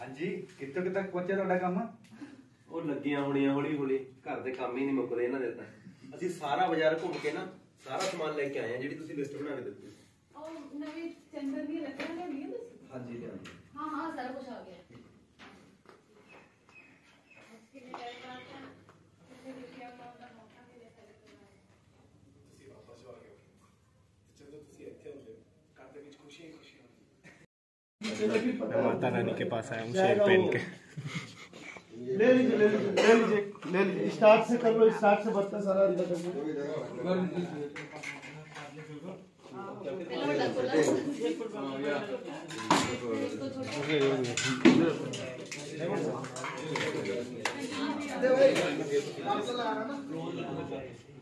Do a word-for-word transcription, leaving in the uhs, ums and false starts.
हाँ जी कितों कि तक पहुंचा ਤੁਹਾਡਾ ਕੰਮ ਉਹ ਲੱਗੀਆਂ ਹੋਣੀਆਂ ਹੌਲੀ ਹੌਲੀ ਘਰ ਦੇ ਕੰਮ ਹੀ ਨਹੀਂ ਮੁੱਕਦੇ ਇਹਨਾਂ ਦੇ ਤਾਂ ਅਸੀਂ ਸਾਰਾ ਬਾਜ਼ਾਰ ਘੁੰਮ ਕੇ ਨਾ ਸਾਰਾ ਸਮਾਨ ਲੈ ਕੇ ਆਏ ਆ ਜਿਹੜੀ ਤੁਸੀਂ ਲਿਸਟ ਬਣਾ ਕੇ ਦਿੱਤੀ ਉਹ ਨਵੀਂ ਚੰਦਰ ਦੀ ਰੱਖਣਾ ਹੈ ਨਹੀਂ ਤੁਸੀਂ हाँ जी हाँ जी हाँ हाँ सारा कुछ आ गया मैं माता रानी के पास आया हूँ शेर पहन के। ले लीजिए ले लीजिए ले लीजिए ले लीजिए स्टार्ट से कर लो स्टार्ट से बत्ता सारा अंदर कर लो इसको छोटा